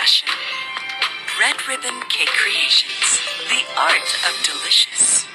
passion. Red Ribbon Cake Creations, the art of delicious.